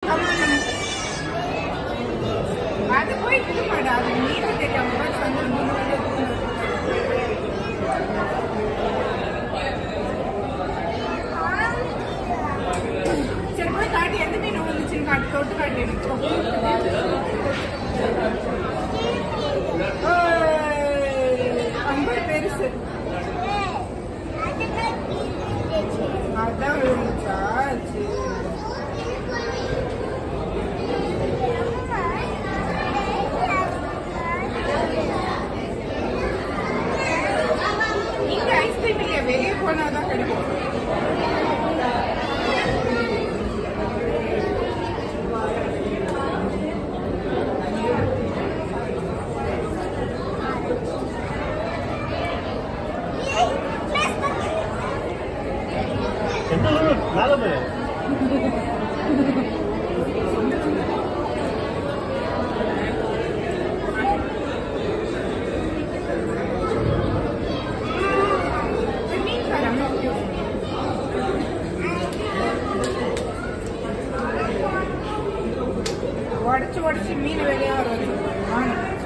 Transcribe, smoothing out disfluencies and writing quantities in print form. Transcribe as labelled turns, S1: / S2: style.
S1: அது போய் இது மாடா அது நீட்டு தெரியாம சரி போய் காட்டி எந்த மீன் வந்துச்சுன்னு காட்டி தொட்டு காட்டி ரொம்ப பெருசு அதான் விழுந்துச்சா இங்க ஐஸ்கிரீம் இல்லையா வெளியே போனாதான் கிடைக்கும் உடச்சு மீன் வெளியே வரும்